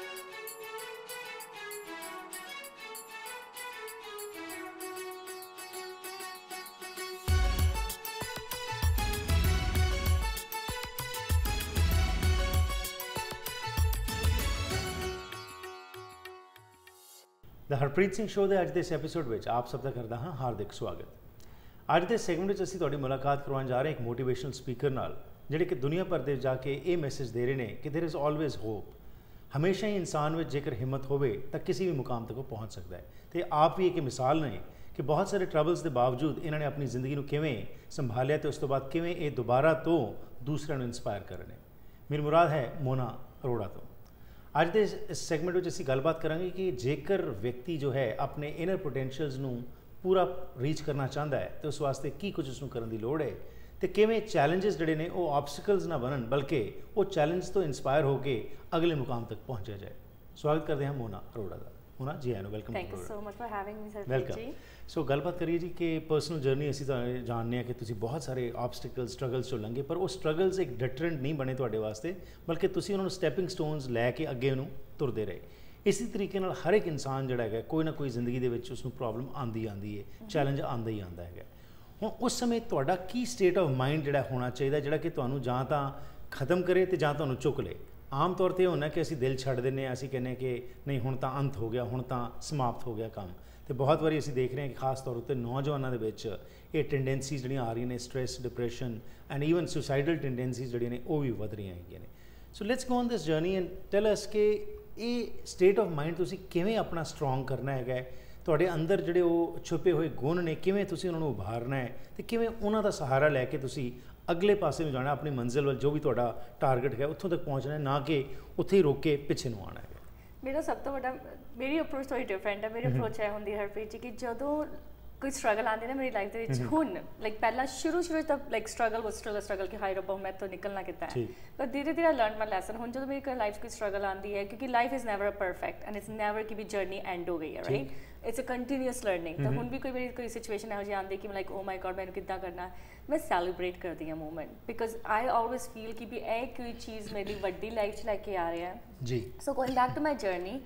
The Harpreet Singh show के अज के इस एपीसोड में आप सब का करता हाँ हार्दिक स्वागत। अज के सैगमेंट में असीं तुहाडी मुलाकात करवाउण जा रहे हैं एक मोटिवेशनल स्पीकर नाल जिहड़े कि दुनिया भर दे जाके ये मैसेज दे रहे हैं कि देयर इज़ ऑलवेज होप। हमेशा ही इंसान में जेकर हिम्मत होवे तो किसी भी मुकाम तक वो पहुँच सकता है। तो आप भी एक मिसाल ने कि बहुत सारे ट्रबल्स के बावजूद इन्होंने अपनी जिंदगी को किवें संभालिया तो उस तो बाद किवें ये दोबारा तो दूसरों को इंस्पायर कर रहे हैं। मेरी मुराद है मोना अरोड़ा तो। अज के इस सैगमेंट में असीं गलबात करांगे कि जेकर व्यक्ति जो है अपने इनर पोटेंशियल्स नूं पूरा रीच करना चाहता है तो उस वास्ते की कुछ उसनूं करन दी लोड़ है तो किवें चैलेंजिस जिहड़े ने वो ऑब्सटिकल्स ना बनन बल्कि वो चैलेंज तो इंस्पायर होकर अगले मुकाम तक पहुँचा जाए। स्वागत करते हैं मोना अरोड़ा का। मोना जी आए welcome. Thank you so much for having me sir. Welcome. So गलबात करिए जी कि पर्सनल जर्नी असीं तुहानूं जानने हैं कि तुसीं बहुत सारे ऑब्सटिकल्स स्ट्रगल्स चों लंघे पर वो स्ट्रगल्स एक डिटरेंट नहीं बने तुहाडे वास्ते बल्कि तुसीं उन्हां नूं स्टैपिंग स्टोन्स लैके अगे नूं तुरदे रहे। इसी तरीके नाल हर एक इंसान जिहड़ा है कोई ना कोई जिंदगी दे विच उसनूं प्रॉब्लम आंदी है चैलेंज आंदा ही आंदा है। हुण उस समय तुहाडा की स्टेट ऑफ माइंड जिहड़ा होना चाहिए जिहड़ा कि तुहानूं जां तां खत्म करे तो जां तुहानूं चुक ले। आम तौर पर यह होना कि असीं दिल छड्ड दिंदे असीं कहने कि नहीं हुण तां अंत हो गया हुण तां समाप्त हो गया काम। तो बहुत बारी असीं देख रहे हैं कि खास तौर पर नौजवानों के विच ये टेंडेंसीज जिहड़ियां आ रही ने stress depression and even suicidal tendencies जिहड़ियां ने वो भी वध रही हैं। So let's go on this journey and tell us कि ये स्टेट ऑफ माइंड तुसीं किवें अपना स्ट्रोंग करना है तुहाडे अंदर जिहड़े वो छुपे हुए गुण ने किवें तुसीं उन्हां नूं उभारना है तो किवें उन्हां दा सहारा लैके तुसीं अगले पासे में जाना अपनी मंजिल वाल जो भी तुहाडा टारगेट है उत्थों तक पहुँचना है ना कि उत्थे ही रोक के पिछे नूं आना है। मेरा सब तो बड़ा मेरी अप्रोच थोड़ी डिफरेंट है। मेरी अप्रोच है होंदी हरप्रीत जी कि जदों कोई स्ट्रगल आती ना मेरी लाइफ के हुण लाइक पहला शुरू तक लाइक स्ट्रगल कि हाई रब्बा मैं तो निकलना कितना है पर धीरे धीरे लर्न माई लैसन। हुण जो मेरी लाइफ कोई स्ट्रगल आती है क्योंकि life is never perfect and it's never कि भी जर्नी एंड हो गई है right. It's a continuous learning. तो हुण भी कोई मेरी कोई सिचुएशन इहो जी आती कि लाइक ओ माई गॉड मैंने किद्दां करना मैं सैलीब्रेट करती हाँ movement because I always feel कि भी ए कोई चीज़ मेरी वड्डी लाइफ च लैके आ रहा है जी। So going back to my journey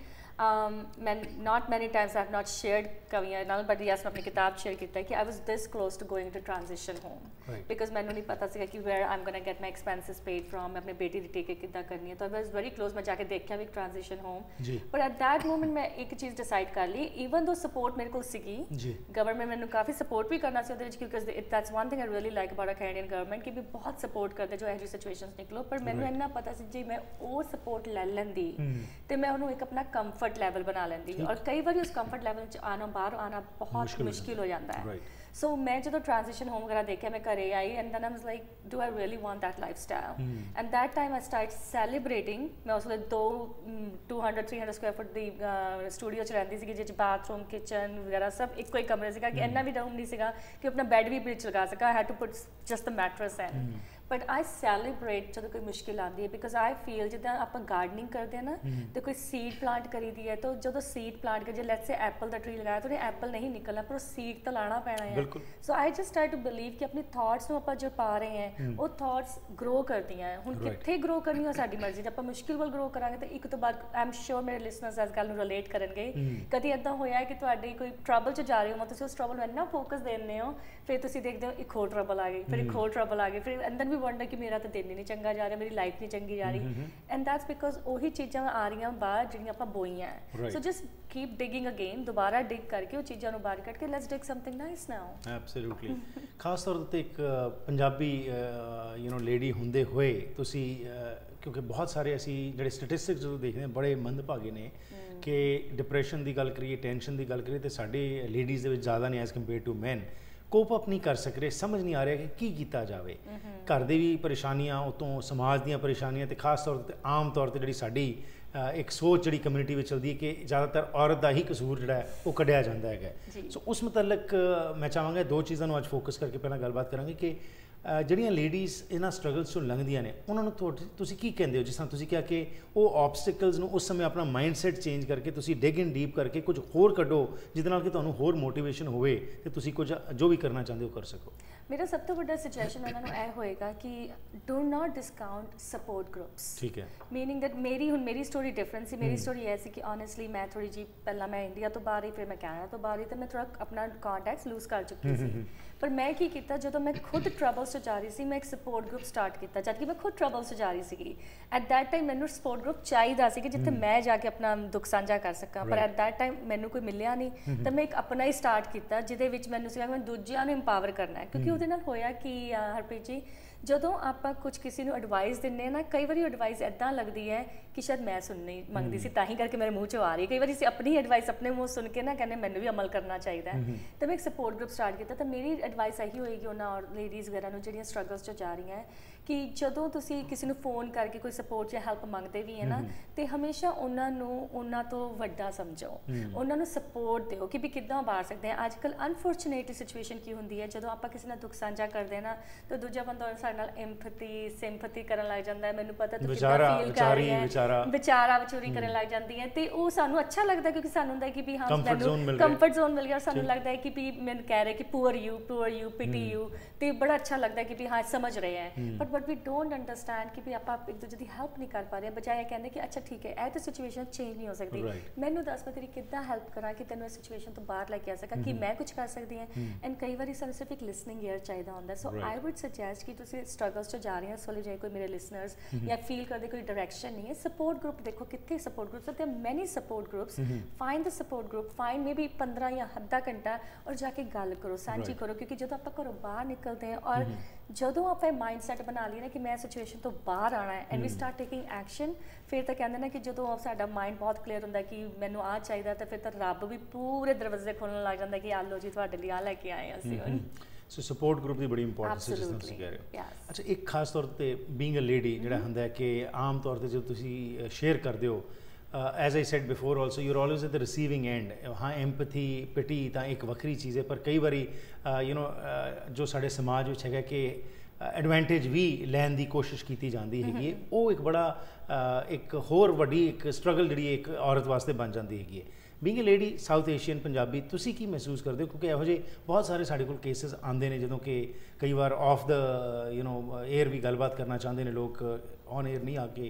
मैं not many times I have not shared कवियां नाल बट यस मैं अपनी किताब शेयर किया कि I was this close to going to transition home because मैंने नहीं पता सीगा कि where I am gonna get my expenses paid from मैं अपनी बेटी की टेक किद्दां करनी है। तो आई वाज वेरी क्लोज मैं जाके देखा भी transition home but at that moment मैं एक चीज़ डिसाइड कर ली इवन दो सपोर्ट मेरे को सीगी गवर्नमेंट मैंने काफ़ी सपोर्ट भी करना सी क्योंकि that's one thing I really like about a Canadian government कि भी बहुत सपोर्ट करते जो एहो सिचुएशंस निकलो पर मैंने इन्ना पता सी जी मैं वो सपोर्ट ले लैंदी तो मैं उन्होंने एक अपना कंफर्ट लैवल बना लैंदी और कई बार उस कंफर्ट लैवल आना बाहर आना बहुत मुश्किल हो जाता है। सो मैं जो ट्रांजिशन होम वगैरह देखा मैं घरे आई and then I was like do I really want that lifestyle and that time I start celebrating. मैं उस 200-300 स्क्वायर फुट दी स्टूडियो च रहिंदी सी जिस बाथरूम किचन वगैरह सब एक कोई कमरे सीगा कि इन्ना भी रूम नहीं सीगा कि अपना बैड भी बिच लगा सका। I had to put just the mattress in but I celebrate जो कोई मुश्किल आती है बिकॉज आई फील जिदा आप गार्डनिंग करते हैं ना तो कोई सीड प्लांट करी दी है तो जो सीड प्लांट कर लेट्स से एप्पल का ट्री लगाया तो उन्हें एप्पल नहीं निकलना पर सीड तो लाना पैना है। So I just try to believe कि अपने थॉट्स में आप जो पा रहे हैं वो थॉट्स ग्रो करती हैं। हुण कित्थे ग्रो करनी है साडी मर्जी जब आप मुश्किल वाल ग्रो करांगे तो एक तो बाद आई एम श्योर मेरे लिसनर्स इस गल नूं रिलेट करनगे कदी इदां होया है कि तुहाडी कोई ट्रबल च जा रहे हो तुसीं उस ट्रबल में इन्ना फोकस देने हो फिर तुसीं देखदे हो एक होर ट्रबल आ गई फिर एक होर ट्रबल आ गई फिर अंदर भी वंडर कि मेरा तो दिन ही नहीं चंगा जा रहा मेरी लाइफ नहीं चंगी जा रही एंड दैट्स बिकॉज वही चीज़ां आ रही बाहर जिहड़ियां आपां बोईयां हैं। So just keep digging again दोबारा डिग करके वो चीज़ों को बाहर कट के let's dig something nice now. Absolutely खास तौर पर एक पंजाबी लेडी होंदे हुए तुसी क्योंकि बहुत सारे असी जिहड़े स्टैटिस्टिक्स जो देखते हैं बड़े मंदभागे ने कि डिप्रैशन की गल करिए टेंशन की गल करिए तो साडी लेडीज़ दे विच ज़्यादा ने as compare to man cope up नहीं कर सक रहे समझ नहीं आ रहा कि की कीता जाए। घर दी भी परेशानियां उतों समाज दीयां परेशानियां ते खास तौर पर आम तौर पर जिहड़ी साडी एक सोच जी कम्यूनिटी में चलती है कि ज़्यादातर औरत का ही कसूर जोड़ा है वो कढ़िया जाता है। सो उस मुतलक मैं चाहांगा दो चीज़ों अज फोकस करके पहला गलबात करांगे कि ਜਿਹੜੀਆਂ ਲੇਡੀਜ਼ ਇਹਨਾਂ ਸਟਰਗਲਸ ਤੋਂ ਲੰਘਦੀਆਂ ਨੇ ਉਹਨਾਂ ਨੂੰ ਤੁਸੀਂ ਕੀ ਕਹਿੰਦੇ ਹੋ ਜਿਸ ਤਰ੍ਹਾਂ ਤੁਸੀਂ ਕਿਹਾ ਕਿ ਉਹ ਆਬਸਟੀਕਲਸ ਨੂੰ ਉਸ ਸਮੇਂ ਆਪਣਾ ਮਾਈਂਡਸੈਟ ਚੇਂਜ ਕਰਕੇ ਤੁਸੀਂ ਡਿਗ ਇਨ ਡੀਪ ਕਰਕੇ ਕੁਝ ਹੋਰ ਕੱਢੋ ਜਿਹਦੇ ਨਾਲ ਕਿ ਤੁਹਾਨੂੰ ਹੋਰ ਮੋਟੀਵੇਸ਼ਨ ਹੋਵੇ ਤੇ ਤੁਸੀਂ ਕੁਝ ਜੋ ਵੀ ਕਰਨਾ ਚਾਹੁੰਦੇ ਹੋ ਕਰ ਸਕੋ। ਮੇਰਾ ਸਭ ਤੋਂ ਵੱਡਾ ਸੁਜੈਸ਼ਨ ਉਹਨਾਂ ਨੂੰ ਇਹ ਹੋਏਗਾ ਕਿ do not discount support groups. ਠੀਕ ਹੈ। ਮੀਨਿੰਗ ਦੈਟ ਮੇਰੀ ਸਟੋਰੀ ਡਿਫਰੈਂਟ ਸੀ। ਮੇਰੀ ਸਟੋਰੀ ਇਹ ਸੀ ਕਿ ਓਨੈਸਟਲੀ ਮੈਂ ਥੋੜੀ ਜੀ ਪਹਿਲਾਂ ਮੈਂ ਇੰਡੀਆ ਤੋਂ ਬਾਹਰ ਹੀ, ਫਿਰ ਮੈਂ ਕੈਨੇਡਾ ਤੋਂ ਬਾਹਰ ਹੀ, ਤੇ ਮੈਂ ਥੋੜਾ ਆਪਣਾ ਕੰਟੈਕਟਸ ਲੂਜ਼ ਕਰ ਚੁੱਕੀ ਸੀ। ਪਰ ਮੈਂ ਕੀ ਕੀਤਾ, ਜਦੋਂ ਮੈਂ ਖੁਦ ਟਰਬਲਸ 'ਚ ਜਾ ਰਹੀ ਸੀ, ਮੈਂ ਇੱਕ ਸਪੋਰਟ ਗਰੁੱਪ ਸਟਾਰਟ ਕੀਤਾ, ਜਦ ਕਿ ਮੈਂ ਖੁਦ ਟਰਬਲਸ 'ਚ ਜਾ ਰਹੀ ਸੀਗੀ। ਐਟ ਦੈਟ ਟਾਈਮ ਮੈਨੂੰ ਸਪੋਰਟ ਗਰੁੱਪ ਚਾਹੀਦਾ ਸੀ ਕਿ ਜਿੱਥੇ ਮੈਂ ਜਾ ਕੇ ਆਪਣਾ ਦੁੱਖ ਸਾਂਝਾ ਕਰ ਸਕਾਂ, ਪਰ ਐਟ ਦੈਟ ਟਾਈਮ ਮੈਨੂੰ ਕੋਈ ਮਿਲਿਆ ਨਹੀਂ। ਤਾਂ ਮੈਂ ਇੱਕ ਆਪਣਾ ਹੀ ਸਟਾਰਟ ਕੀਤਾ, ਜਿਹਦੇ ਵਿੱਚ ਮੈਨੂੰ ਸੀਗਾ ਕਿ ਮੈਂ ਦੂਜਿਆਂ ਨੂੰ ਇੰਪਾਵਰ ਕਰਨਾ ਹੈ। ਕਿਉਂਕਿ ਉਹਦੇ ਨਾਲ ਹੋਇਆ ਕਿ ਹਰਪ੍ਰੀਤ ਜੀ, ਜਦੋਂ ਆਪਾਂ ਕੁਝ ਕਿਸੇ ਨੂੰ ਐਡਵਾਈਸ ਦਿੰਦੇ ਨਾ, ਕਈ ਵਾਰੀ ਐਡਵਾਈਸ ਇੱਦਾਂ ਲੱਗਦੀ ਹੈ ਕਿ ਸ਼ਾਇਦ ਮੈਂ ਸੁਣਨੀ ਮੰਗਦੀ ਸੀ, ਤਾਂ ਹੀ ਕਰਕੇ ਮੇਰੇ ਮੂੰਹ 'ਚੋਂ ਆ ਰਹੀ। ਕਈ ਵਾਰੀ ਅਸੀਂ ਆਪਣੀ ਐਡਵਾਈਸ ਆਪਣੇ ਮੂੰਹ ਸੁਣ ਕੇ ਨਾ ਕਹਿੰਦੇ ਮੈਨੂੰ ਵੀ ਅਮਲ ਕਰਨਾ ਚਾਹੀਦਾ ਹੈ। ਤਾਂ ਮੈਂ ਇੱਕ ਸਪੋਰਟ ਗਰੁੱਪ ਸਟਾਰਟ ਕੀਤਾ। ਤਾਂ ਮੇਰੀ ਐਡਵਾਈਸ ਇਹੀ ਹੋਏਗੀ ਉਹਨਾਂ ਔਰ ਲੇਡੀਜ਼ ਵਗੈਰਾ ਨੂੰ ਜਿਹੜੀਆਂ ਸਟਰਗਲਸ 'ਚ ਜਾ ਰਹੀਆਂ ਹੈ, ਕਿ ਜਦੋਂ ਤੁਸੀਂ ਕਿਸੇ ਨੂੰ ਫੋਨ ਕਰਕੇ ਕੋਈ ਸਪੋਰਟ ਜਾਂ ਹੈਲਪ ਮੰਗਦੇ ਵੀ ਹੈ ਨਾ, ਤੇ ਹਮੇਸ਼ਾ ਉਹਨਾਂ ਨੂੰ ਉਹਨਾਂ ਤੋਂ ਵੱਡਾ ਸਮਝੋ, ਉਹਨਾਂ ਨੂੰ ਸਪੋਰਟ ਦਿਓ ਕਿ ਵੀ ਕਿੱਦਾਂ ਬਾਹਰ ਸਕਦੇ ਆ। ਅੱਜ ਕੱਲ੍ਹ ਅਨਫੋਰਚੂਨੇਟ ਸਿਚੁਏਸ਼ਨ ਕੀ ਹੁੰਦੀ ਹੈ, ਜਦੋਂ ਆਪਾਂ ਕਿਸੇ ਨਾਲ ਦੁੱਖ ਸਾਂਝਾ ਕਰਦੇ ਨਾ, ਤਾਂ ਦੂਜਾ ਬੰਦਾ ਸਾਡੇ ਨਾਲ ਐਮਪੈਥੀ ਸਿੰਪੈਥੀ ਕਰਨ ਲੱਗ ਜਾਂਦਾ ਹੈ। ਮੈਨੂੰ ਪਤਾ ਤੂੰ ਕਿੱਦਾਂ ਫੀਲ ਕਰ ਰਹੀ ਹੈ, ਵਿਚਾਰਾ ਵਿਚੂਰੀ ਕਰਨ ਲੱਗ ਜਾਂਦੀ ਹੈ। ਤੇ ਉਹ ਸਾਨੂੰ ਅੱਛਾ ਲੱਗਦਾ, ਕਿਉਂਕਿ ਸਾਨੂੰ ਹੁੰਦਾ ਕਿ ਵੀ ਹਾਂ ਮੈਨੂੰ ਕੰਫਰਟ ਜ਼ੋਨ ਮਿਲ ਗਿਆ, ਸਾਨੂੰ ਲੱਗਦਾ ਹੈ ਕਿ ਵੀ ਮੈਨੂੰ ਕਹਿ ਰਹੇ ਕਿ ਪੂਅਰ ਯੂ ਪਿਟੀ ਯੂ, ਤੇ ਬੜਾ ਅੱਛਾ ਲੱਗਦਾ ਕਿ ਵੀ ਹਾਂ ਸਮਝ ਰਹੇ ਹੈ। ਬਟ ਵੀ ਡੋਂਟ ਅੰਡਰਸਟੈਂਡ ਕਿ ਵੀ ਆਪਾਂ ਇੱਕ ਦੂਜੇ ਦੀ ਹੈਲਪ ਨਹੀਂ ਕਰ ਪਾ ਰਹੇ, ਬਜਾਏ ਕਹਿੰਦੇ ਕਿ ਅੱਛਾ ਠੀਕ ਹੈ ਇਹ ਤਾਂ ਸਿਚੁਏਸ਼ਨ ਚੇਂਜ ਨਹੀਂ ਹੋ ਸਕਦੀ, ਮੈਨੂੰ ਦੱਸ ਮੈਂ ਤੇਰੀ ਕਿੱਦਾਂ ਹੈਲਪ ਕਰਾਂ ਕਿ ਤੈਨੂੰ ਇਸ ਸਿਚੁਏਸ਼ਨ ਤੋਂ ਬਾਹਰ ਲੈ ਕੇ ਆ ਸਕਾਂ, ਕਿ ਮੈਂ ਕੁਝ ਕਰ ਸਕਦੀ ਹਾਂ। ਐਂਡ ਕਈ ਵਾਰੀ ਸਾਨੂੰ ਸਿਰਫ ਇੱਕ ਲਿਸਨਿੰਗ ਈਅਰ ਚਾਹੀਦਾ ਹੁੰਦਾ। ਸੋ ਆਈ ਵੁੱਡ ਸੁਜੈਸਟ ਕਿ ਤੁਸੀਂ ਸਟਰਗਲਸ 'ਚ ਜਾ ਰਹੇ ਹੋ, ਸੋਲੀ ਜੇ ਕੋਈ ਮੇਰੇ ਲਿਸਨਰਸ ਜਾਂ ਫੀਲ ਕਰਦੇ ਕੋਈ ਡਾਇਰੈਕਸ਼ਨ ਨਹੀਂ ਹੈ, ਸਪੋਰਟ ਗਰੁੱਪ ਦੇਖੋ ਕਿੱਥੇ ਸਪੋਰਟ ਗਰੁੱਪਸ ਤੇ many support groups, find the support group, find maybe 15 ਜਾਂ ਅੱਧਾ ਘੰਟਾ ਔਰ ਜਾ ਕੇ ਗੱਲ ਕਰੋ, ਸਾਂਝੀ ਕਰੋ। ਕਿਉਂਕਿ ਜਦੋਂ ਆਪਾਂ ਘਰੋਂ ਬਾਹਰ ਨਿਕਲਦੇ ਹਾਂ ਔਰ ਜਦੋਂ ਆਪਾਂ ਮਾਈਂਡ ਸੈਟ ਬਣਾ ਲਈਏ ਨਾ ਕਿ ਮੈਂ ਸਿਚੁਏਸ਼ਨ ਤੋਂ ਬਾਹਰ ਆਉਣਾ ਹੈ and we start taking action, ਫਿਰ ਤਾਂ ਕਹਿੰਦੇ ਨਾ ਕਿ ਜਦੋਂ ਸਾਡਾ ਮਾਈਂਡ ਬਹੁਤ ਕਲੀਅਰ ਹੁੰਦਾ ਕਿ ਮੈਨੂੰ ਆਹ ਚਾਹੀਦਾ, ਤਾਂ ਫਿਰ ਤਾਂ ਰੱਬ ਵੀ ਪੂਰੇ ਦਰਵਾਜ਼ੇ ਖੋਲ੍ਹਣ ਲੱਗ ਜਾਂਦਾ ਕਿ ਆ ਲਓ ਜੀ ਤੁਹਾਡੇ ਲਈ ਆ ਲੈ ਕੇ ਆਏ ਅਸੀਂ ਹੁਣ। ਸੋ ਸਪੋਰਟ ਗਰੁੱਪ ਦੀ ਬੜੀ ਇੰਪੋਰਟੈਂਸ ਹੈ ਜਿਸ ਤਰ੍ਹਾਂ ਤੁਸੀਂ ਕਹਿ ਰਹੇ ਹੋ। ਅੱਛਾ, ਇੱਕ ਖਾਸ ਤੌਰ 'ਤੇ ਬੀਇੰਗ ਅ ਲੇਡੀ ਜਿਹੜਾ ਹੁੰਦਾ ਹੈ ਕਿ ਆਮ ਤੌਰ 'ਤੇ ਜਦੋਂ ਤੁਸੀਂ ਸ਼ੇਅਰ ਕਰਦੇ ਹੋ, as I said before also, you are always at the receiving end. ਹਾਂ, ਐਮਪੈਥੀ ਪਿਟੀ ਤਾਂ ਇੱਕ ਵੱਖਰੀ ਚੀਜ਼ ਹੈ, ਪਰ ਕਈ ਵਾਰੀ ਜੋ ਸਾਡੇ ਸਮਾਜ ਵਿੱਚ ਹੈਗਾ ਕਿ ਐਡਵਾਂਟੇਜ ਵੀ ਲੈਣ ਦੀ ਕੋਸ਼ਿਸ਼ ਕੀਤੀ ਜਾਂਦੀ ਹੈਗੀ ਹੈ, ਉਹ ਇੱਕ ਬੜਾ ਇੱਕ ਹੋਰ ਵੱਡੀ ਇੱਕ ਸਟਰਗਲ ਜਿਹੜੀ ਇੱਕ ਔਰਤ ਵਾਸਤੇ ਬਣ ਜਾਂਦੀ ਹੈਗੀ ਹੈ। Being a lady, South Asian Punjabi, ਤੁਸੀਂ ਕੀ ਮਹਿਸੂਸ ਕਰਦੇ ਹੋ? ਕਿਉਂਕਿ ਇਹੋ ਜਿਹੇ ਬਹੁਤ ਸਾਰੇ ਸਾਡੇ ਕੋਲ ਕੇਸਿਸ ਆਉਂਦੇ ਨੇ ਜਦੋਂ ਕਿ ਕਈ ਵਾਰ ਆਫ ਦਾ ਏਅਰ ਵੀ ਗੱਲਬਾਤ ਕਰਨਾ ਚਾਹੁੰਦੇ ਨੇ ਲੋਕ, ਔਨ ਏਅਰ ਨਹੀਂ ਆ ਕੇ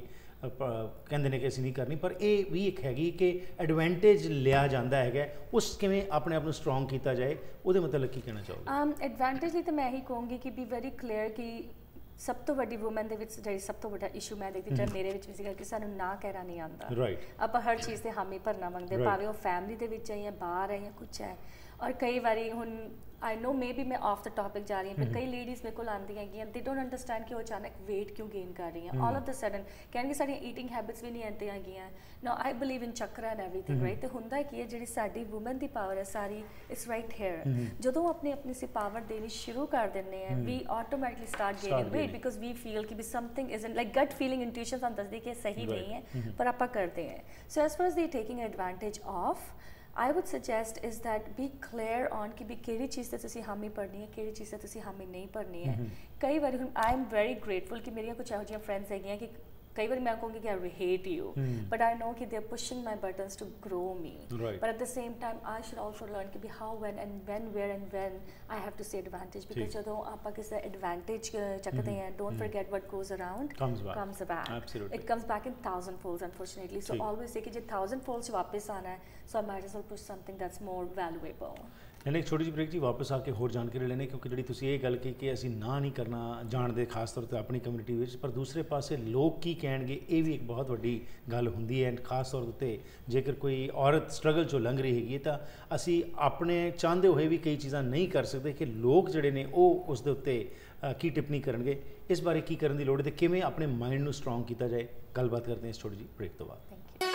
ਕਹਿੰਦੇ ਨੇ ਕਿ ਅਸੀਂ ਨਹੀਂ ਕਰਨੀ, ਪਰ ਇਹ ਵੀ ਇੱਕ ਹੈਗੀ ਕਿ ਐਡਵਾਂਟੇਜ ਲਿਆ ਜਾਂਦਾ ਹੈਗਾ, ਉਸ ਕਿਵੇਂ ਆਪਣੇ ਆਪ ਨੂੰ ਸਟਰੋਂਗ ਕੀਤਾ ਜਾਏ, ਉਹਦੇ ਮਤਲਬ ਕੀ ਕਹਿਣਾ ਚਾਹੋਗੇ? ਐਡਵਾਂਟੇਜ ਲਈ ਤਾਂ ਮੈਂ ਇਹੀ ਕਹੂੰਗੀ ਕਿ ਬੀ ਵੈਰੀ ਕਲੀਅਰ ਕਿ ਸਭ ਤੋਂ ਵੱਡੀ ਵੂਮਨ ਦੇ ਵਿੱਚ ਜਿਹੜੀ ਸਭ ਤੋਂ ਵੱਡਾ ਇਸ਼ੂ ਮੈਂ ਦੇਖਦੀ, ਜਾਂ ਮੇਰੇ ਵਿੱਚ ਵੀ ਸੀਗਾ, ਕਿ ਸਾਨੂੰ ਨਾ ਕਹਿਣਾ ਨਹੀਂ ਆਉਂਦਾ। ਆਪਾਂ ਹਰ ਚੀਜ਼ ਤੇ ਹਾਮੀ ਭਰਨਾ ਮੰਗਦੇ, ਭਾਵੇਂ ਉਹ ਫੈਮਿਲੀ ਦੇ ਵਿੱਚ ਹੈ ਜਾਂ ਬਾਹਰ ਹੈ ਜਾਂ ਕੁਛ ਹੈ। ਔਰ ਕਈ ਵਾਰੀ ਹੁਣ ਆਈ ਨੋ ਮੇ ਬੀ ਮੈਂ ਆਫ ਦ ਟੋਪਿਕ ਜਾ ਰਹੀ ਹਾਂ, ਪਰ ਕਈ ਲੇਡੀਜ਼ ਮੇਰੇ ਕੋਲ ਆਉਂਦੀਆਂ ਹੈਗੀਆਂ, ਦੇ ਡੋਂਟ ਅੰਡਰਸਟੈਂਡ ਕਿ ਉਹ ਅਚਾਨਕ ਵੇਟ ਕਿਉਂ ਗੇਨ ਕਰ ਰਹੀਆਂ ਆਲ ਆਫ ਦ ਸਡਨ। ਕਹਿਣਗੇ ਸਾਡੀਆਂ ਈਟਿੰਗ ਹੈਬਿਟਸ ਵੀ ਨਹੀਂ ਇੱਦਾਂ ਹੈਗੀਆਂ। Now I believe in chakra and everything, right. ਤੇ ਹੁੰਦਾ ਕੀ ਹੈ, ਜਿਹੜੀ ਸਾਡੀ ਵੂਮਨ ਦੀ ਪਾਵਰ ਹੈ ਸਾਰੀ, ਇਟਸ ਰਾਈਟ ਹੇਅਰ। ਜਦੋਂ ਆਪਣੀ ਸੀ ਪਾਵਰ ਦੇਣੀ ਸ਼ੁਰੂ ਕਰ ਦਿੰਦੇ ਆ, ਵੀ automatically start gaining weight, because we feel ਕਿ we something isn't like gut feeling, intuition ਸਾਨੂੰ ਦੱਸਦੀ ਕਿ ਇਹ ਸਹੀ ਨਹੀਂ ਹੈ, ਪਰ ਆਪਾਂ ਕਰਦੇ ਹਾਂ। So as far as the taking advantage of, I would suggest is that be clear on ਕਿ ਵੀ ਕਿਹੜੀ ਚੀਜ਼ ਤੇ ਤੁਸੀਂ ਹਾਮੀ ਭਰਨੀ ਹੈ, ਕਿਹੜੀ ਚੀਜ਼ ਤੇ ਤੁਸੀਂ ਹਾਮੀ ਨਹੀਂ ਭਰਨੀ ਹੈ। ਕਈ ਵਾਰੀ ਹੁਣ I am very grateful ਕਿ ਮੇਰੀਆਂ ਕੁਝ ਇਹੋ ਜਿਹੀਆਂ ਫਰੈਂਡਸ ਹੈਗੀਆਂ ਕਿ ਕਈ ਵਾਰੀ ਮੈਂ ਕਹੂੰਗੀ ਕਿ I hate you, but I know ਕਿ they are pushing my buttons to grow me. But at the same time, I should also learn ਕਿ how, when, where and when I have to say advantage, because ਜਦੋਂ ਆਪਾਂ ਕਿਸੇ advantage ਚੱਕਦੇ ਹਾਂ, don't forget what goes around comes back. Absolutely. It comes back in 1,000 folds, unfortunately. So always say ਕਿ ਜੇ 1,000 folds ਵਾਪਸ ਆਣਾ ਹੈ, so I might as well push something that's more valuable. ਲੈਣੇ ਇੱਕ ਛੋਟੀ ਜਿਹੀ ਬ੍ਰੇਕ ਜੀ, ਵਾਪਸ ਆ ਕੇ ਹੋਰ ਜਾਣਕਾਰੀ ਲੈਣੇ, ਕਿਉਂਕਿ ਜਿਹੜੀ ਤੁਸੀਂ ਇਹ ਗੱਲ ਕਹੀ ਕਿ ਅਸੀਂ ਨਾ ਨਹੀਂ ਕਰਨਾ ਜਾਣਦੇ, ਖਾਸ ਤੌਰ 'ਤੇ ਆਪਣੀ ਕਮਿਊਨਿਟੀ ਵਿੱਚ, ਪਰ ਦੂਸਰੇ ਪਾਸੇ ਲੋਕ ਕੀ ਕਹਿਣਗੇ, ਇਹ ਵੀ ਇੱਕ ਬਹੁਤ ਵੱਡੀ ਗੱਲ ਹੁੰਦੀ ਹੈ। ਐਂਡ ਖਾਸ ਤੌਰ 'ਤੇ ਜੇਕਰ ਕੋਈ ਔਰਤ ਸਟਰਗਲ 'ਚੋਂ ਲੰਘ ਰਹੀ ਹੈਗੀ ਹੈ, ਤਾਂ ਅਸੀਂ ਆਪਣੇ ਚਾਹੁੰਦੇ ਹੋਏ ਵੀ ਕਈ ਚੀਜ਼ਾਂ ਨਹੀਂ ਕਰ ਸਕਦੇ ਕਿ ਲੋਕ ਜਿਹੜੇ ਨੇ ਉਹ ਉਸ ਦੇ ਉੱਤੇ ਕੀ ਟਿੱਪਣੀ ਕਰਨਗੇ। ਇਸ ਬਾਰੇ ਕੀ ਕਰਨ ਦੀ ਲੋੜ ਹੈ ਅਤੇ ਕਿਵੇਂ ਆਪਣੇ ਮਾਈਂਡ ਨੂੰ ਸਟਰੋਂਗ ਕੀਤਾ ਜਾਏ, ਗੱਲਬਾਤ ਕਰਦੇ ਹਾਂ ਇਸ ਛੋਟੀ ਜਿਹੀ ਬ੍ਰੇਕ ਤੋਂ ਬਾਅਦ।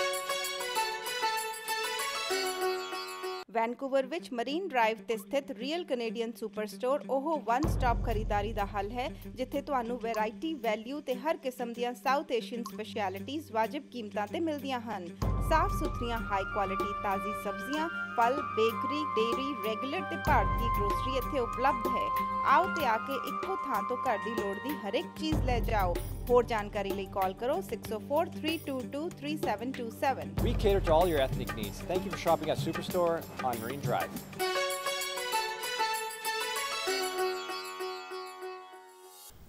ਵੈਨਕੂਵਰ ਵਿੱਚ ਮਰੀਨ ਡਰਾਈਵ ਤੇ ਸਥਿਤ ਰੀਅਲ ਕੈਨੇਡੀਅਨ ਸੁਪਰ ਸਟੋਰ ਉਹ ਵਨ ਸਟਾਪ ਖਰੀਦਾਰੀ ਦਾ ਹੱਲ ਹੈ, ਜਿੱਥੇ ਤੁਹਾਨੂੰ ਵੈਰਾਈਟੀ, ਵੈਲਿਊ ਤੇ ਹਰ ਕਿਸਮ ਦੀਆਂ ਸਾਊਥ ਏਸ਼ੀਅਨ ਸਪੈਸ਼ਲਿਟੀਜ਼ ਵਾਜਿਬ ਕੀਮਤਾਂ ਤੇ ਮਿਲਦੀਆਂ ਹਨ। ਸਾਫ਼ ਸੁਥਰੀਆਂ ਹਾਈ ਕੁਆਲਿਟੀ ਤਾਜ਼ੀ ਸਬਜ਼ੀਆਂ, ਫਲ, ਬੇਕਰੀ, ਡੇਅਰੀ, ਰੈਗੂਲਰ ਤੇ ਭਾਰਤੀ ਗਰੋਸਰੀ ਇੱਥੇ ਉਪਲਬਧ ਹੈ। ਆਓ ਤੇ ਆ ਕੇ ਇੱਕੋ ਥਾਂ ਤੋਂ ਘਰ ਦੀ ਲੋੜ ਦੀ ਹਰ ਇੱਕ ਚੀਜ਼ ਲੈ ਜਾਓ। ਹੋਰ ਜਾਣਕਾਰੀ ਲਈ ਕਾਲ ਕਰੋ 604-322-3727. We cater to all your ethnic needs. Thank you for shopping at Superstore on Marine Drive.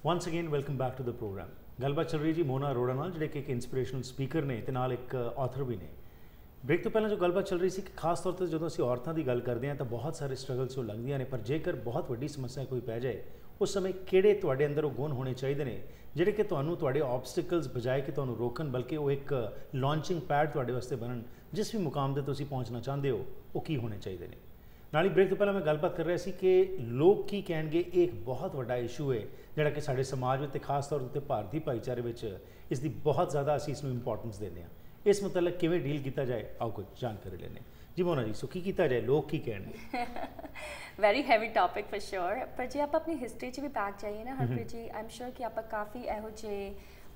Once again welcome back to the program. ਗੱਲਬਾਤ ਚੱਲ ਰਹੀ ਜੀ ਮੋਨਾ ਅਰੋੜਾ ਨਾਲ, ਜਿਹੜੇ ਕਿ ਇੱਕ ਇੰਸਪੀਰੇਸ਼ਨਲ ਸਪੀਕਰ ਨੇ ਤੇ ਨਾਲ ਇੱਕ ਆਥਰ ਵੀ ਨੇ। ਬ੍ਰੇਕ ਤੋਂ ਪਹਿਲਾਂ ਜੋ ਗੱਲਬਾਤ ਚੱਲ ਰਹੀ ਸੀ ਕਿ ਖਾਸ ਤੌਰ 'ਤੇ ਜਦੋਂ ਅਸੀਂ ਔਰਤਾਂ ਦੀ ਗੱਲ ਕਰਦੇ ਹਾਂ ਤਾਂ ਬਹੁਤ ਸਾਰੇ ਸਟਰਗਲਸ ਉਹ ਲੱਗਦੀਆਂ ਨੇ, ਪਰ ਜੇਕਰ ਬਹੁਤ ਵੱਡੀ ਸਮੱਸਿਆ ਕੋਈ ਪੈ ਜਾਏ ਉਸ ਸਮੇਂ ਕਿਹੜੇ ਤੁਹਾਡੇ ਅੰਦਰ ਉਹ ਗੁਣ ਹੋਣੇ ਚਾਹੀਦੇ ਨੇ ਜਿਹੜੇ ਕਿ ਤੁਹਾਨੂੰ ਤੁਹਾਡੇ ਆਬਸਟੀਕਲਸ ਬਜਾਏ ਕਿ ਤੁਹਾਨੂੰ ਰੋਕਣ, ਬਲਕਿ ਉਹ ਇੱਕ ਲਾਂਚਿੰਗ ਪੈਡ ਤੁਹਾਡੇ ਵਾਸਤੇ ਬਣਨ, ਜਿਸ ਵੀ ਮੁਕਾਮ 'ਤੇ ਤੁਸੀਂ ਪਹੁੰਚਣਾ ਚਾਹੁੰਦੇ ਹੋ ਉਹ ਕੀ ਹੋਣੇ ਚਾਹੀਦੇ ਨੇ। ਨਾਲ ਹੀ ਬ੍ਰੇਕ ਤੋਂ ਪਹਿਲਾਂ ਮੈਂ ਗੱਲਬਾਤ ਕਰ ਰਿਹਾ ਸੀ ਕਿ ਲੋਕ ਕੀ ਕਹਿਣਗੇ, ਇਹ ਇੱਕ ਬਹੁਤ ਵੱਡਾ ਇਸ਼ੂ ਹੈ ਜਿਹੜਾ ਕਿ ਸਾਡੇ ਸਮਾਜ ਵਿੱਚ ਤੇ ਖਾਸ ਤੌਰ ਉੱਤੇ ਭਾਰਤੀ ਭਾਈਚਾਰੇ ਵਿੱਚ ਇਸ ਦੀ ਬਹੁਤ ਜ਼ਿਆਦਾ ਅਸੀਂ ਇਸ ਨੂੰ ਇੰਪੋਰਟੈਂਸ ਦਿੰਦੇ ਹਾਂ। ਇਸ ਮੁਤਲਕ ਕਿਵੇਂ ਡੀਲ ਕੀਤਾ ਜਾਏ, ਆਓ ਕੁਝ ਜਾਣਕਾਰੀ ਲੈਂਦੇ ਹਾਂ। ਜੀ ਮੋਨਾ ਜੀ, ਸੋ ਕੀ ਕੀਤਾ ਜਾਏ, ਲੋਕ ਕੀ ਕਹਿਣਗੇ? Very heavy topic for sure. ਪਰ ਜੇ ਆਪਾਂ ਆਪਣੀ ਹਿਸਟਰੀ 'ਚ ਵੀ ਬੈਕ ਜਾਈਏ ਨਾ ਹਰਪ੍ਰੀਤ ਜੀ, ਆਈ ਐਮ ਸ਼ੋਰ ਕਿ ਆਪਾਂ ਕਾਫੀ ਇਹੋ ਜਿਹੇ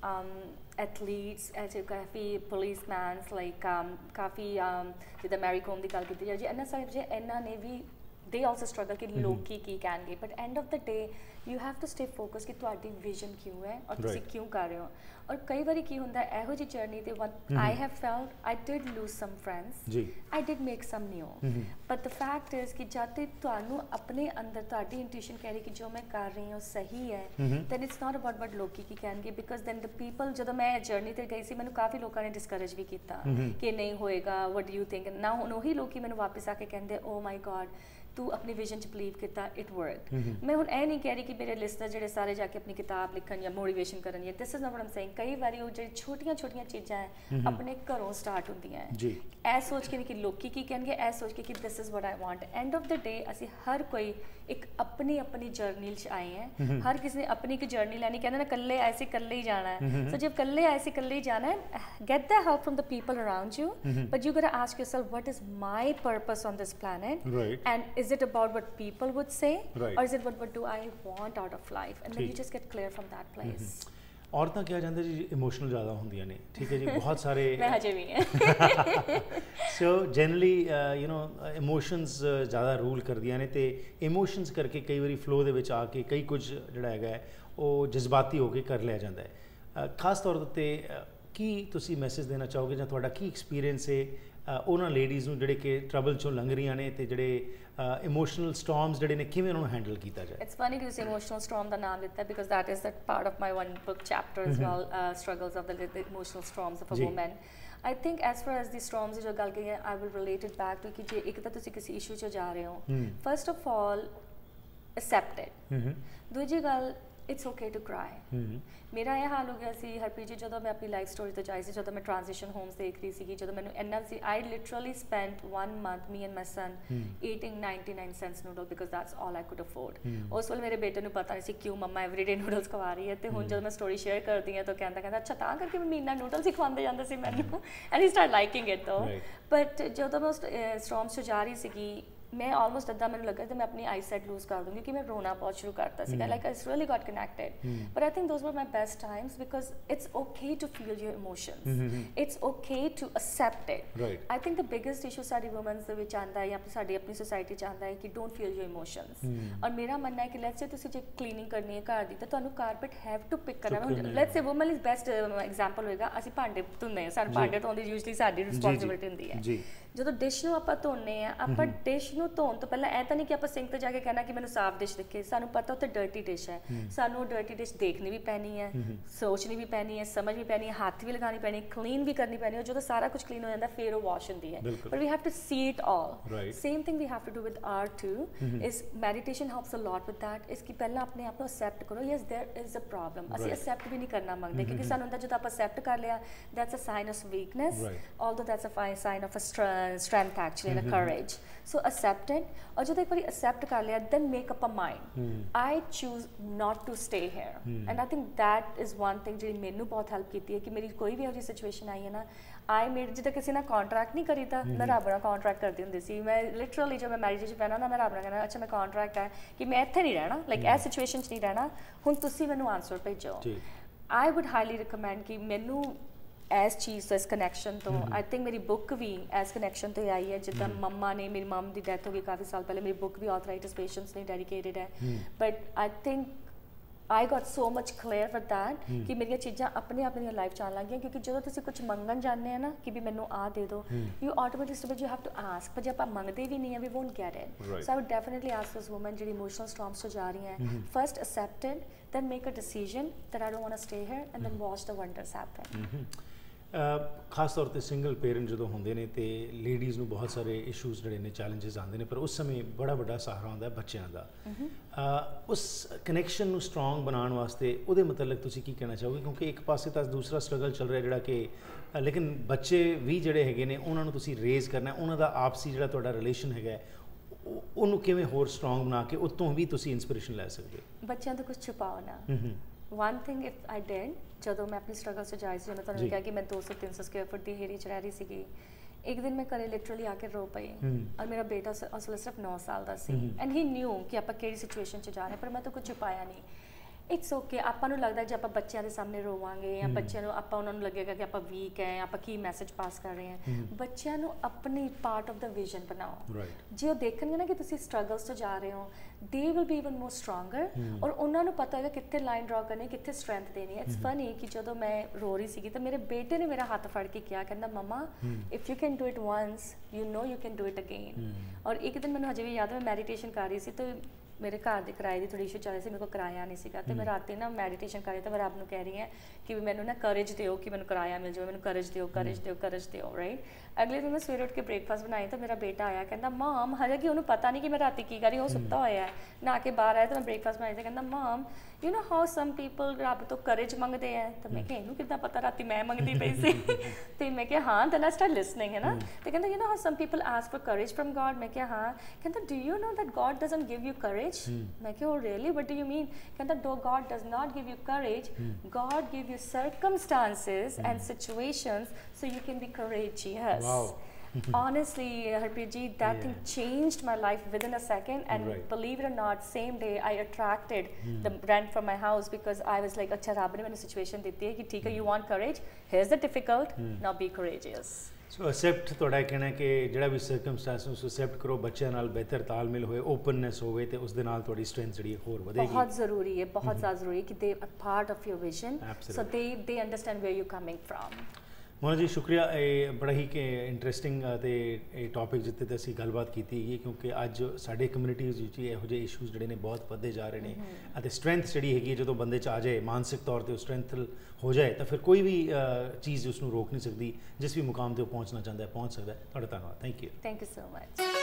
ਐਥਲੀਟਸ, ਐਸੇ ਕਾਫੀ ਪੁਲਿਸਮੈਨਸ ਲਾਈਕ ਕਾਫੀ ਜਿੱਦਾਂ ਮੈਰੀ ਕੋਮ ਦੀ ਗੱਲ ਕੀਤੀ ਜਾਏ ਜੀ, ਇਹਨਾਂ ਸਾਰੇ ਜੇ ਇਹਨਾਂ ਨੇ ਵੀ they also struggle ਕਿ ਲੋਕ ਕੀ ਕਹਿਣਗੇ, but end of the day you have to stay focus ਕਿ ਤੁਹਾਡੀ ਵਿਜ਼ਨ ਕਿਉਂ ਹੈ ਔਰ ਤੁਸੀਂ ਕਿਉਂ ਕਰ ਰਹੇ ਹੋ। ਔਰ ਕਈ ਵਾਰੀ ਕੀ ਹੁੰਦਾ ਇਹੋ ਜਿਹੀ ਜਰਨੀ ਤੇ I have felt I did lose some friends, I did make some new, but the fact is ਕਿ ਜਦ ਤੱਕ ਤੁਹਾਨੂੰ ਆਪਣੇ ਅੰਦਰ ਤੁਹਾਡੀ ਇੰਟੂਇਸ਼ਨ ਕਹਿ ਰਹੀ ਕਿ ਜੋ ਮੈਂ ਕਰ ਰਹੀ ਹਾਂ ਸਹੀ ਹੈ, then it's not about what ਲੋਕੀ ਕੀ ਕਹਿਣਗੇ। ਬਿਕਾਜ਼ ਦੈਨ ਦ ਪੀਪਲ, ਜਦੋਂ ਮੈਂ ਜਰਨੀ ਤੇ ਗਈ ਸੀ ਮੈਨੂੰ ਕਾਫੀ ਲੋਕਾਂ ਨੇ ਡਿਸਕਰੇਜ ਵੀ ਕੀਤਾ ਕਿ ਨਹੀਂ ਹੋਏਗਾ, ਵਟ ਡੂ ਯੂ ਥਿੰਕ। ਨਾ ਹੁਣ ਉਹੀ ਲੋਕੀ ਮੈਨੂੰ ਵਾਪਸ ਆ ਕੇ ਕਹਿੰਦੇ ਓ ਮਾਈ ਗॉड ਤੂੰ ਆਪਣੀ ਵਿਜ਼ਨ 'ਚ ਬਲੀਵ ਕੀਤਾ, ਇਟ ਵਰਕ। ਮੈਂ ਹੁਣ ਇਹ ਨਹੀਂ ਕਹਿ ਰਹੀ ਕਿ ਮੇਰੇ ਲਿਸਟਰ ਜਿਹੜੇ ਸਾਰੇ ਜਾ ਕੇ ਆਪਣੀ ਕਿਤਾਬ ਲਿਖਣ ਜਾਂ ਮੋਟੀਵੇਸ਼ਨ ਕਰਨ, ਜਾਂ this is not what Aam saying. ਕਈ ਵਾਰੀ ਉਹ ਜਿਹੜੀ ਛੋਟੀਆਂ ਚੀਜ਼ਾਂ ਹੈ ਆਪਣੇ ਘਰੋਂ ਸਟਾਰਟ ਹੁੰਦੀਆਂ ਹੈ, ਇਹ ਸੋਚ ਕੇ ਨਹੀਂ ਕਿ ਲੋਕੀ ਕੀ ਕਹਿਣਗੇ, ਇਹ ਸੋਚ ਕੇ ਕਿ this is what I want. End of the day ਅਸੀਂ ਹਰ ਕੋਈ ਇੱਕ ਆਪਣੀ ਜਰਨੀ 'ਚ ਆਏ ਹੈ, ਹਰ ਕਿਸੇ ਨੇ ਆਪਣੀ ਇੱਕ ਜਰਨੀ ਲੈਣੀ। ਕਹਿੰਦੇ ਨਾ ਇਕੱਲੇ ਆਏ ਸੀ ਇਕੱਲੇ ਹੀ ਜਾਣਾ ਹੈ, ਸੋ ਜੇ ਇਕੱਲੇ ਆਏ ਸੀ ਇਕੱਲੇ ਹੀ ਜਾਣਾ ਹੈ, get the help from the people around you, but you gotta ask yourself what is my purpose on this planet, and is it about what people would say, or is it what do I want out of life, and then you just get clear from that place. ਔਰਤਾਂ ਕਿਹਾ ਜਾਂਦਾ ਜੀ emotional ਜ਼ਿਆਦਾ ਹੁੰਦੀਆਂ ਨੇ, ਠੀਕ ਹੈ ਜੀ, ਬਹੁਤ ਸਾਰੇ ਮੈਂ ਹਜੇ ਵੀ ਹਾਂ। So generally you know emotions ਜ਼ਿਆਦਾ ਰੂਲ ਕਰਦੀਆਂ ਨੇ, ਤੇ ਇਮੋਸ਼ਨਸ ਕਰਕੇ ਕਈ ਵਾਰੀ ਫਲੋ ਦੇ ਵਿੱਚ ਆ ਕੇ ਕਈ ਕੁਝ ਜਿਹੜਾ ਹੈਗਾ ਉਹ ਜਜ਼ਬਾਤੀ ਹੋ ਕੇ ਕਰ ਲਿਆ ਜਾਂਦਾ ਹੈ। ਖਾਸ ਤੌਰ 'ਤੇ ਕੀ ਤੁਸੀਂ ਮੈਸੇਜ ਦੇਣਾ ਚਾਹੋਗੇ ਜਾਂ ਤੁਹਾਡਾ ਕੀ ਐਕਸਪੀਰੀਅੰਸ ਹੈ ਉਹਨਾਂ ਲੇਡੀਜ਼ ਨੂੰ ਜਿਹੜੇ ਕਿ ਟਰਬਲ 'ਚੋਂ ਲੰਘ ਰਹੀਆਂ ਨੇ, ਤੇ ਜਿਹੜੇ ਇਮੋਸ਼ਨਲ ਸਟੋਰਮਸ ਜਿਹੜੇ ਨੇ ਕਿਵੇਂ ਉਹਨਾਂ ਨੂੰ ਹੈਂਡਲ ਕੀਤਾ ਜਾਏ? ਇਟਸ ਫਨੀ ਕਿ ਤੁਸੀਂ ਇਮੋਸ਼ਨਲ ਸਟੋਰਮ ਦਾ ਨਾਮ ਲਿੱਤਾ, because that is that part of my one book chapter as well, struggles of the emotional storms of a woman. I think as far as the storms ਜੋ ਗੱਲ ਕਹੀ ਹੈ, I will relate it back to ਕਿ ਜੇ ਇੱਕ ਤਾਂ ਤੁਸੀਂ ਕਿਸੇ ਇਸ਼ੂ 'ਚ ਜਾ ਰਹੇ ਹੋ, first of all accept it, ਦੂਜੀ ਗੱਲ ਇਟਸ ਓਕੇ ਟੂ ਕਰਾਈ। ਮੇਰਾ ਇਹ ਹਾਲ ਹੋ ਗਿਆ ਸੀ ਹਰਪ੍ਰੀਤ ਜੀ, ਜਦੋਂ ਮੈਂ ਆਪਣੀ ਲਾਈਫ ਸਟੋਰੀ ਤੋਂ ਜਾਈ ਸੀ, ਜਦੋਂ ਮੈਂ ਟ੍ਰਾਂਜੀਸ਼ਨ ਹੋਮਸ ਦੇਖ ਰਹੀ ਸੀਗੀ, ਜਦੋਂ ਮੈਨੂੰ ਇੰਨਾ ਸੀ, I literally spent 1 month me and my son eating 99 cents noodle because that's all I could afford। ਉਸ ਵੇਲੇ ਮੇਰੇ ਬੇਟੇ ਨੂੰ ਪਤਾ ਨਹੀਂ ਸੀ ਕਿਉਂ ਮੰਮਾ ਐਵਰੀਡੇ ਨੂਡਲਸ ਖਵਾ ਰਹੀ ਹੈ, ਤੇ ਹੁਣ ਜਦੋਂ ਮੈਂ ਸਟੋਰੀ ਸ਼ੇਅਰ ਕਰਦੀ ਹਾਂ ਤਾਂ ਕਹਿੰਦਾ ਅੱਛਾ ਤਾਂ ਕਰਕੇ ਮੈਂ ਮਹੀਨਾ ਨੂਡਲਸ ਹੀ ਖਵਾਉਂਦੇ ਜਾਂਦੇ ਸੀ ਮੈਨੂੰ, and he start liking it though. But ਜਦੋਂ ਮੈਂ ਸਟੋਰਮਸ 'ਚ ਜਾ ਰਹੀ ਸੀਗੀ, ਮੈਂ ਆਲਮੋਸਟ ਅੱਧਾ ਮੈਨੂੰ ਲੱਗਾ ਕਿ ਮੈਂ ਆਪਣੀ ਆਈਸਾਈਟ ਲੂਜ਼ ਕਰ ਦੂੰਗੀ, ਕਿ ਮੈਂ ਰੋਣਾ ਬਹੁਤ ਸ਼ੁਰੂ ਕਰਤਾ ਸੀਗਾ, like I really got connected. But I think those were my best times, because it's okay to feel your emotions, it's okay to accept it. I think the biggest issue ਸਾਡੀ ਵੂਮਨਸ ਦੇ ਵਿੱਚ ਆਉਂਦਾ ਹੈ, ਜਾਂ ਸਾਡੀ ਆਪਣੀ society 'ਚ ਆਉਂਦਾ ਹੈ ਕਿ ਡੋਂਟ ਫੀਲ ਯੂਰ ਇਮੋਸ਼ਨਸ। ਔਰ ਮੇਰਾ ਮੰਨਣਾ ਹੈ ਕਿ ਲੈਟਸ ਸੇ ਤੁਸੀਂ ਜੇ ਕਲੀਨਿੰਗ ਕਰਨੀ ਹੈ ਘਰ ਦੀ, ਤਾਂ ਤੁਹਾਨੂੰ ਕਾਰਪੇਟ ਹੈਵ ਟੂ ਪਿਕ ਕਰਨਾ। Let's say woman is best example ਹੋਏਗਾ, ਅਸੀਂ ਭਾਂਡੇ ਧੋਂਦੇ ਹਾਂ, ਸਾਨੂੰ ਭਾਂਡੇ ਧੋਣ ਦੀ ਯੂਜਲੀ ਸਾਡੀ ਰਿਸਪੌਂਸਿਬਿਲਿਟੀ ਹੁੰਦੀ ਹੈ। ਜਦੋਂ ਡਿਸ਼ ਨੂੰ ਆਪਾਂ ਧੋਂਦੇ ਹਾਂ, ਆਪਾਂ ਡਿਸ਼ ਨੂੰ ਧੋਣ ਤੋਂ ਪਹਿਲਾਂ ਇਹ ਤਾਂ ਨਹੀਂ ਕਿ ਆਪਾਂ ਸਿੰਕ ਤੇ ਜਾ ਕੇ ਕਹਿਣਾ ਕਿ ਮੈਨੂੰ ਸਾਫ਼ ਡਿਸ਼ ਦਿਖੇ, ਸਾਨੂੰ ਪਤਾ ਉੱਥੇ ਡਰਟੀ ਡਿਸ਼ ਹੈ, ਸਾਨੂੰ ਉਹ ਡਰਟੀ ਡਿਸ਼ ਦੇਖਣੀ ਵੀ ਪੈਣੀ ਹੈ, ਸੋਚਣੀ ਵੀ ਪੈਣੀ ਹੈ, ਸਮਝ ਵੀ ਪੈਣੀ ਹੈ, ਹੱਥ ਵੀ ਲਗਾਉਣੀ ਪੈਣੀ, ਕਲੀਨ ਵੀ ਕਰਨੀ ਪੈਣੀ ਹੈ। ਜਦੋਂ ਸਾਰਾ ਕੁਝ ਕਲੀਨ ਹੋ ਜਾਂਦਾ ਫਿਰ ਉਹ ਵਾਸ਼ ਹੁੰਦੀ ਹੈ, but we have to see it all. Same thing we have to do with art too, ਇਸ meditation helps a lot with that, ਇਸ ਕਿ ਪਹਿਲਾਂ ਆਪਣੇ ਆਪ ਨੂੰ ਅਸੈਪਟ ਕਰੋ, yes there is a problem. ਅਸੀਂ ਅਸੈਪਟ ਵੀ ਨਹੀਂ ਕਰਨਾ ਮੰਗਦੇ, ਕਿਉਂਕਿ ਸਾਨੂੰ ਹੁੰਦਾ ਜਦੋਂ ਆਪਾਂ ਅਸੈਪਟ ਕਰ ਲਿਆ, that's a sign of weakness, although that's a sign of a strength actually and a courage. So accept it, और जब एक बार accept कर लिया, then make up a mind, I choose not to stay here, and I think that is one thing जो मैंने बहुत help की है कि मेरी कोई भी ऐसी situation आई है ना, I made जिदा किसी ना contract नहीं करी था, मैं रब ना contract करती हूँ सी, मैं literally जब मैं marriage च पैना ना मैं रब ना कहना अच्छा मैं contract है कि मैं इत्थे नहीं रहना, like ऐसी situation च नहीं रहना, हुन तुसी मैनू answer भेजो। I would highly recommend कि मैनू ਐਸ ਚੀਜ਼ ਤੋਂ, ਇਸ ਕਨੈਕਸ਼ਨ ਤੋਂ, ਆਈ ਥਿੰਕ ਮੇਰੀ ਬੁੱਕ ਵੀ ਐਸ ਕਨੈਕਸ਼ਨ ਤੋਂ ਹੀ ਆਈ ਹੈ। ਜਿੱਦਾਂ ਮੰਮਾ ਨੇ, ਮੇਰੀ ਮਮ ਦੀ ਡੈਥ ਹੋ ਗਈ ਕਾਫੀ ਸਾਲ ਪਹਿਲੇ, ਮੇਰੀ ਬੁੱਕ ਵੀ ਆਰਥਰਾਈਟਿਸ ਪੇਸ਼ੈਂਟਸ ਲਈ ਡੈਡੀਕੇਟਿਡ ਹੈ, but I think I got so much clear with that ਕਿ ਮੇਰੀਆਂ ਚੀਜ਼ਾਂ ਆਪਣੇ ਆਪ ਮੇਰੀ ਲਾਈਫ ਚ ਆਉਣ ਲੱਗ ਗਈਆਂ ਕਿਉਂਕਿ ਜਦੋਂ ਤੁਸੀਂ ਕੁਝ ਮੰਗਣ ਜਾਂਦੇ ਆ ਨਾ ਕਿ ਵੀ ਮੈਨੂੰ ਆ ਦੇ ਦਿਓ you automatically you have to ask ਪਰ ਜੇ ਆਪਾਂ ਮੰਗਦੇ ਵੀ ਨਹੀਂ ਆ we won't get it so I would definitely ask this woman ਜਿਹੜੀ emotional storms ਤੋਂ ਜਾ ਰਹੀ ਹੈ first accept it then make a decision that I don't want to stay here and then watch the wonders happen ਖਾਸ ਤੌਰ ਤੇ single parent ਜਦੋਂ ਹੁੰਦੇ ਨੇ ਤੇ ਲੇਡੀਜ਼ ਨੂੰ ਬਹੁਤ ਸਾਰੇ ਇਸ਼ੂਜ਼ ਜਿਹੜੇ ਨੇ ਚੈਲੰਜਸ ਆਉਂਦੇ ਨੇ ਪਰ ਉਸ ਸਮੇਂ ਬੜਾ ਵੱਡਾ ਸਹਾਰਾ ਹੁੰਦਾ ਬੱਚਿਆਂ ਦਾ ਉਸ ਕਨੈਕਸ਼ਨ ਨੂੰ ਸਟਰੋਂਗ ਬਣਾਉਣ ਵਾਸਤੇ ਉਹਦੇ ਮਤਲਬ ਤੁਸੀਂ ਕੀ ਕਹਿਣਾ ਚਾਹੋਗੇ ਕਿਉਂਕਿ ਇੱਕ ਪਾਸੇ ਤਾਂ ਦੂਸਰਾ ਸਟਰਗਲ ਚੱਲ ਰਿਹਾ ਜਿਹੜਾ ਕਿ ਲੇਕਿਨ ਬੱਚੇ ਵੀ ਜਿਹੜੇ ਹੈਗੇ ਨੇ ਉਹਨਾਂ ਨੂੰ ਤੁਸੀਂ ਰੇਜ਼ ਕਰਨਾ ਉਹਨਾਂ ਦਾ ਆਪਸੀ ਜਿਹੜਾ ਤੁਹਾਡਾ ਰਿਲੇਸ਼ਨ ਹੈਗਾ ਉਹਨੂੰ ਕਿਵੇਂ ਹੋਰ ਸਟਰੋਂਗ ਬਣਾ ਕੇ ਉਤੋਂ ਵੀ ਤੁਸੀਂ ਇਨਸਪੀਰੇਸ਼ਨ ਲੈ ਸਕਦੇ ਹੋ ਬੱਚਿਆਂ ਤੋਂ ਕੁਝ ਛੁਪਾਓ ਨਾ one thing if I did ਜਦੋਂ ਮੈਂ ਆਪਣੀ ਸਟਰਗਲ ਚ ਜਾਈ ਸੀ ਮੈਂ ਤੁਹਾਨੂੰ ਕਿਹਾ ਕਿ ਮੈਂ 200-300 ਸਕੁਅਰ ਫੁੱਟ ਦੀ ਏਰੀਆ ਚ ਰਹਿ ਰਹੀ ਸੀਗੀ ਇੱਕ ਦਿਨ ਮੈਂ ਘਰੇ ਲਿਟਰਲੀ ਆ ਕੇ ਰੋ ਪਈ ਔਰ ਮੇਰਾ ਬੇਟਾ ਉਸ ਵੇਲੇ ਸਿਰਫ 9 ਸਾਲ ਦਾ ਸੀ ਐਂਡ ਹੀ ਨਿਊ ਕਿ ਆਪਾਂ ਕਿਹੜੀ ਸਿਚੁਏਸ਼ਨ ਚ ਜਾ ਰਹੇ ਪਰ ਮੈਂ ਤਾਂ ਕੁਝ ਛੁਪਾਇਆ ਨਹੀਂ ਇਟਸ ਓਕੇ ਆਪਾਂ ਨੂੰ ਲੱਗਦਾ ਜੇ ਆਪਾਂ ਬੱਚਿਆਂ ਦੇ ਸਾਹਮਣੇ ਰੋਵਾਂਗੇ ਜਾਂ ਬੱਚਿਆਂ ਨੂੰ ਆਪਾਂ ਉਹਨਾਂ ਨੂੰ ਲੱਗੇਗਾ ਕਿ ਆਪਾਂ ਵੀਕ ਹੈ ਆਪਾਂ ਕੀ ਮੈਸੇਜ ਪਾਸ ਕਰ ਰਹੇ ਹਾਂ ਬੱਚਿਆਂ ਨੂੰ ਆਪਣੀ ਪਾਰਟ ਆਫ ਦਾ ਵਿਜ਼ਨ ਬਣਾਓ ਜੇ ਉਹ ਦੇਖਣਗੇ ਨਾ ਕਿ ਤੁਸੀਂ ਸਟਰਗਲਸ ਤੋਂ ਜਾ ਰਹੇ ਹੋ they will be even more stronger ਔਰ ਉਹਨਾਂ ਨੂੰ ਪਤਾ ਹੋਏਗਾ ਕਿੱਥੇ ਲਾਈਨ ਡਰਾ ਕਰਨੀ ਕਿੱਥੇ ਸਟਰੈਂਥ ਦੇਣੀ ਹੈ ਇਟਸ ਫਨੀ ਕਿ ਜਦੋਂ ਮੈਂ ਰੋ ਰਹੀ ਸੀਗੀ ਤਾਂ ਮੇਰੇ ਬੇਟੇ ਨੇ ਮੇਰਾ ਹੱਥ ਫੜ ਕੇ ਕਿਹਾ ਕਹਿੰਦਾ mama if you can do it once you know you can do it again ਔਰ ਇੱਕ ਦਿਨ ਮੈਨੂੰ ਹਜੇ ਵੀ ਯਾਦ ਹੈ ਮੈਂ ਮੈਡੀਟੇਸ਼ਨ ਕਰ ਰਹੀ ਸੀ ਤੇ ਮੇਰੇ ਘਰ ਦੇ ਕਿਰਾਏ ਦੀ ਥੋੜੀ ਇਸ਼ੂ ਚੱਲ ਰਹੀ ਸੀ ਮੇਰੇ ਕੋਲ ਕਿਰਾਇਆ ਨਹੀਂ ਸੀਗਾ ਤੇ ਮੈਂ ਰਾਤੀ ਨਾ ਮੈਡੀਟੇਸ਼ਨ ਕਰ ਰਹੀ ਤਾਂ ਮੈਂ ਰੱਬ ਨੂੰ ਕਹਿ ਰਹੀ ਹਾਂ ਕਿ ਮੈਨੂੰ ਨਾ ਕਰੇਜ ਦਿਓ ਕਿ ਮੈਨੂੰ ਕਿਰਾਇਆ ਮਿਲ ਜਾਵੇ ਮੈਨੂੰ ਕਰੇਜ ਦਿਓ ਕਰੇਜ ਦਿਓ ਕਰੇਜ ਦਿਓ ਰਾਈਟ ਅਗਲੇ ਦਿਨ ਮੈਂ ਸਵੇਰੇ ਉੱਠ ਕੇ ਬ੍ਰੇਕਫਾਸਟ ਬਣਾਈ ਤਾਂ ਮੇਰਾ ਬੇਟਾ ਆਇਆ ਕਹਿੰਦਾ ਮਾਮ ਹਜੇ ਕਿ ਉਹਨੂੰ ਪਤਾ ਨਹੀਂ ਕਿ ਮੈਂ ਰਾਤੀ ਕੀ ਕਰ ਰਹੀ ਉਹ ਸੁੱਤਾ ਹੋਇਆ ਹੈ ਨਾ ਕੇ ਬਾਹਰ ਆਇਆ ਤਾਂ ਮੈਂ ਬ੍ਰੇਕਫਾਸਟ ਬਣਾਈ ਤਾਂ ਕਹਿੰਦਾ mom you know how some people ਰੱਬ ਤੋਂ ਕਰੇਜ ਮੰਗਦੇ ਆ ਤਾਂ ਮੈਂ ਕਿਹਾ ਇਹਨੂੰ ਕਿੱਦਾਂ ਪਤਾ ਰਾਤੀ ਮੈਂ ਮੰਗਦੀ ਪਈ ਸੀ ਤੇ ਮੈਂ ਕਿਹਾ ਹਾਂ ਦੈਨ ਆਈ ਸਟਾਰਟ ਲਿਸਨਿੰਗ ਹੈ ਨਾ ਤੇ ਕਹਿੰਦਾ you know how some people ask for courage from God ਮੈਂ ਕਿਹਾ ਹਾਂ ਕਹਿੰਦਾ do you know that God doesn't give you courage ਮੈਂ ਕਿਹਾ oh really what do you mean ਕਹਿੰਦਾ God does not give you courage God give you circumstances and situations so you can be courageous wow honestly Harpreet ji that thing changed my life within a second and believe it or not same day I attracted the rent from my house because I was like acha rab ne mainu situation ਦਿੱਤੀ ਹੈ ਕਿ ਠੀਕ ਹੈ you want courage here's the difficult now be courageous so accept ਤੁਹਾਡਾ ਕਹਿਣਾ ਕਿ ਜਿਹੜਾ ਵੀ circumstances ਨੂੰ ਅਸੈਪਟ ਕਰੋ ਬੱਚਿਆਂ ਨਾਲ ਬਿਹਤਰ ਤਾਲਮੇਲ ਹੋਏ ਓਪਨਨੈਸ ਹੋਵੇ ਤੇ ਉਸ ਦੇ ਨਾਲ ਤੁਹਾਡੀ ਸਟਰੈਂਥ ਜਿਹੜੀ ਹੋਰ ਵਧੇਗੀ ਬਹੁਤ ਜ਼ਰੂਰੀ ਹੈ ਬਹੁਤ ਜ਼ਿਆਦਾ ਜ਼ਰੂਰੀ ਹੈ ਕਿ they a part of your vision so they understand where you coming from Mona ji ਸ਼ੁਕਰੀਆ ਇਹ ਬੜਾ ਹੀ ਕਿ ਇੰਟਰਸਟਿੰਗ ਅਤੇ ਇਹ ਟੌਪਿਕ ਜਿੱਤੇ ਤੇ ਅਸੀਂ ਗੱਲਬਾਤ ਕੀਤੀ ਹੈ ਕਿਉਂਕਿ ਅੱਜ ਸਾਡੇ ਕਮਿਊਨਿਟੀਜ਼ ਵਿੱਚ ਇਹੋ ਜਿਹੇ ਇਸ਼ੂਜ਼ ਜਿਹੜੇ ਨੇ ਬਹੁਤ ਵੱਧਦੇ ਜਾ ਰਹੇ ਨੇ ਅਤੇ ਸਟਰੈਂਥ ਜਿਹੜੀ ਹੈਗੀ ਹੈ ਜਦੋਂ ਬੰਦੇ 'ਚ ਆ ਜਾਏ ਮਾਨਸਿਕ ਤੌਰ 'ਤੇ ਉਹ ਸਟਰੈਂਥ ਹੋ ਜਾਏ ਤਾਂ ਫਿਰ ਕੋਈ ਵੀ ਚੀਜ਼ ਉਸ ਨੂੰ ਰੋਕ ਨਹੀਂ ਸਕਦੀ ਜਿਸ ਵੀ ਮੁਕਾਮ 'ਤੇ ਉਹ ਪਹੁੰਚਣਾ ਚਾਹੁੰਦਾ ਹੈ ਪਹੁੰਚ ਸਕਦਾ ਹੈ ਤੁਹਾਡਾ ਧੰਨਵਾਦ ਥੈਂਕ ਯੂ ਸੋ ਮਚ